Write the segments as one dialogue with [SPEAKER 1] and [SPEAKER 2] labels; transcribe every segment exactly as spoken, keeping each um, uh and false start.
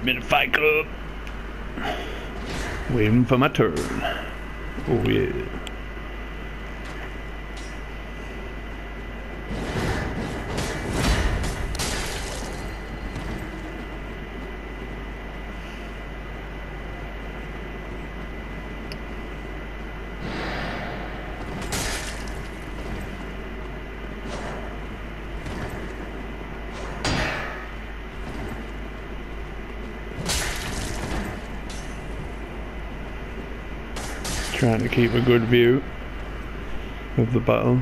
[SPEAKER 1] I'm in a fight club. Waiting for my turn. Oh yeah. Trying to keep a good view of the battle.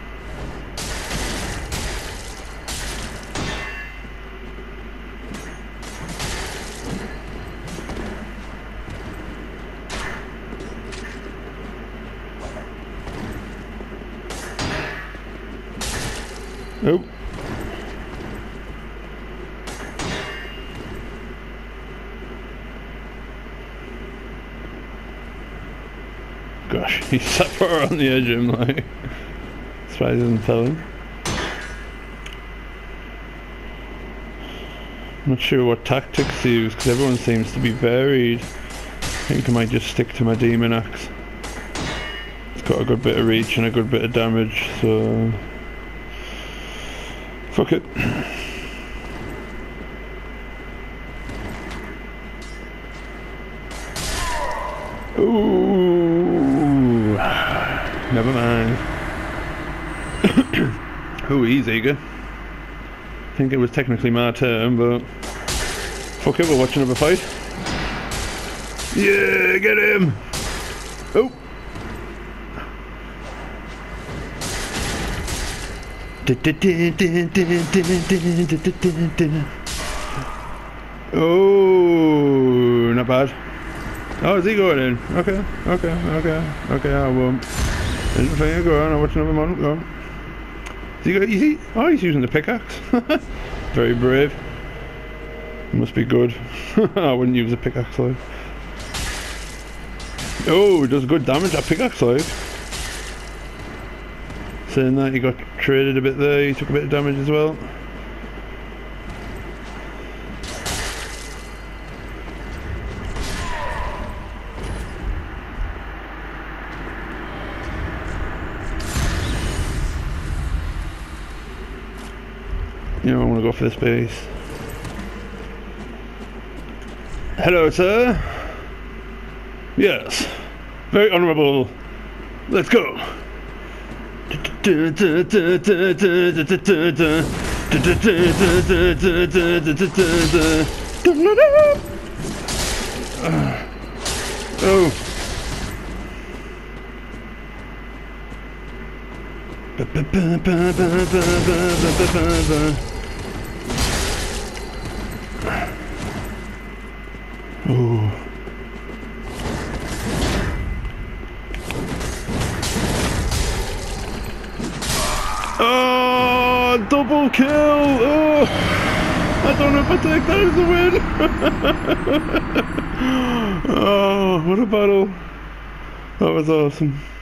[SPEAKER 1] Oh. Gosh, he's sat far on the edge of him, like. Surprised he doesn't tell him. Not sure what tactics to use, because everyone seems to be varied. I think I might just stick to my demon axe. It's got a good bit of reach and a good bit of damage, so... fuck it. Ooh. Never mind. Oh, he's eager. I think it was technically my turn, but fuck it, we'll watch another fight. Yeah, get him! Oh! Oh, not bad. Oh, is he going in? Okay, okay, okay, okay, I won't. There's the thing, go on, I'll watch another one, go on. Is he, is he, oh, he's using the pickaxe. Very brave. Must be good. I wouldn't use a pickaxe like. Oh, it does good damage, that pickaxe like. Saying that, he got traded a bit there, he took a bit of damage as well. You know, I want to go for this base. Hello, sir. Yes. Very honourable. Let's go. Oh. Oh. Oh, double kill! Oh, I don't know if I take that as a win. Oh, what a battle! That was awesome.